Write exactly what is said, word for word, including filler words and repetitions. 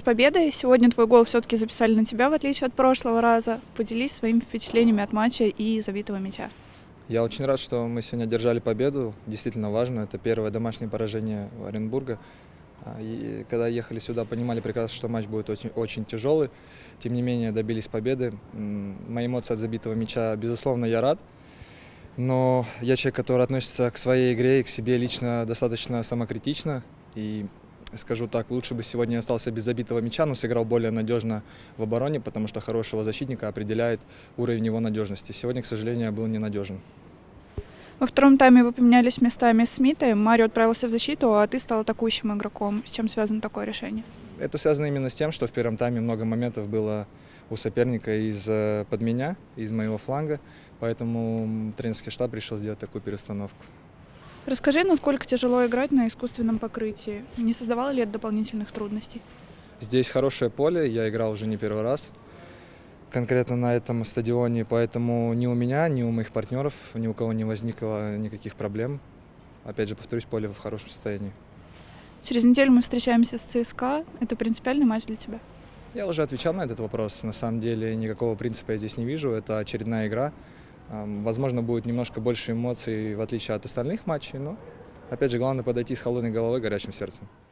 победой. Сегодня твой гол все-таки записали на тебя, в отличие от прошлого раза. Поделись своими впечатлениями от матча и забитого мяча. Я очень рад, что мы сегодня одержали победу. Действительно важно. Это первое домашнее поражение Оренбурга. И когда ехали сюда, понимали прекрасно, что матч будет очень, очень тяжелый. Тем не менее, добились победы. Мои эмоции от забитого мяча, безусловно, я рад. Но я человек, который относится к своей игре и к себе лично достаточно самокритично. И скажу так, лучше бы сегодня остался без забитого мяча, но сыграл более надежно в обороне, потому что хорошего защитника определяет уровень его надежности. Сегодня, к сожалению, я был ненадежен. Во втором тайме вы поменялись местами с Митой. Марио отправился в защиту, а ты стал атакующим игроком. С чем связано такое решение? Это связано именно с тем, что в первом тайме много моментов было у соперника из-под меня, из моего фланга. Поэтому тренерский штаб решил сделать такую перестановку. Расскажи, насколько тяжело играть на искусственном покрытии? Не создавало ли это дополнительных трудностей? Здесь хорошее поле, я играл уже не первый раз конкретно на этом стадионе, поэтому ни у меня, ни у моих партнеров, ни у кого не возникло никаких проблем. Опять же, повторюсь, поле в хорошем состоянии. Через неделю мы встречаемся с ЦСКА. Это принципиальный матч для тебя? Я уже отвечал на этот вопрос. На самом деле никакого принципа я здесь не вижу. Это очередная игра. Возможно, будет немножко больше эмоций, в отличие от остальных матчей, но, опять же, главное подойти с холодной головой, горячим сердцем.